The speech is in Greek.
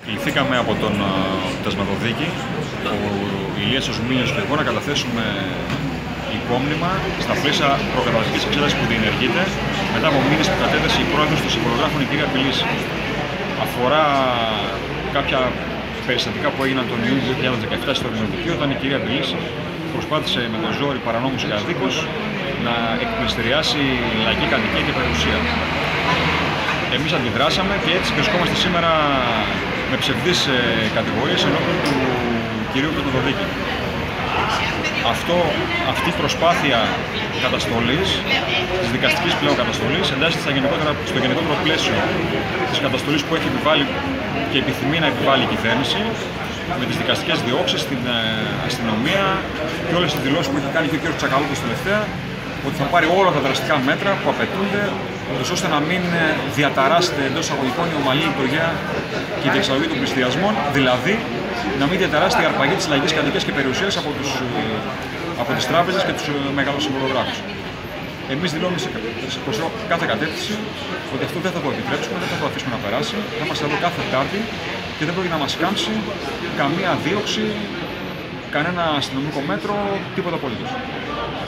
Κληθήκαμε από τον πτεσματοδίκη, ο Ηλίας ο Ζουμίλιος και εγώ, να καταθέσουμε υπόμνημα στα πλαίσια προκαταρκτικής εξέτασης που διενεργείται μετά από μήνες που κατέθεσε η πρόεδρος των συμβολογράφων, η κυρία Πηλής. Αφορά κάποια περιστατικά που έγιναν τον Ιούνιο 2017 στο Δημοτικό, όταν η κυρία Πηλής προσπάθησε με το ζόρι, παρανόμους και αδίκως να εκμυστηριάσει λαϊκή κατοικία και περιουσία. Εμείς αντιδράσαμε και έτσι βρισκόμαστε σήμερα με ψευδείς κατηγορίες ενώπιον του κυρίου Πρωτοδοδίκη. Αυτή η προσπάθεια καταστολής, της δικαστικής πλέον καταστολής, εντάσσεται στο γενικότερο πλαίσιο της καταστολής που έχει επιβάλει και επιθυμεί να επιβάλλει η κυβέρνηση, με τις δικαστικές διώξεις, την αστυνομία και όλες τις δηλώσεις που έχει κάνει και ο κ. Τσακαλώτος τελευταία, ότι θα πάρει όλα τα δραστικά μέτρα που απαιτούνται, ώστε να μην διαταράσσεται εντός αγωγικών η ομαλή λειτουργία και η διεξαγωγή των πληστηριασμών, δηλαδή να μην διαταράσσεται η αρπαγή της λαϊκής κατοικίας και περιουσίας από τις τράπεζες και τους μεγάλους συμβολογράφους. Εμείς δηλώνουμε προς κάθε κατεύθυνση ότι αυτό δεν θα το επιτρέψουμε, δεν θα το αφήσουμε να περάσει. Θα είμαστε εδώ κάθε Τετάρτη και δεν πρόκειται να μας κάμψει καμία δίωξη, κανένα αστυνομικό μέτρο, τίποτα απολύτως.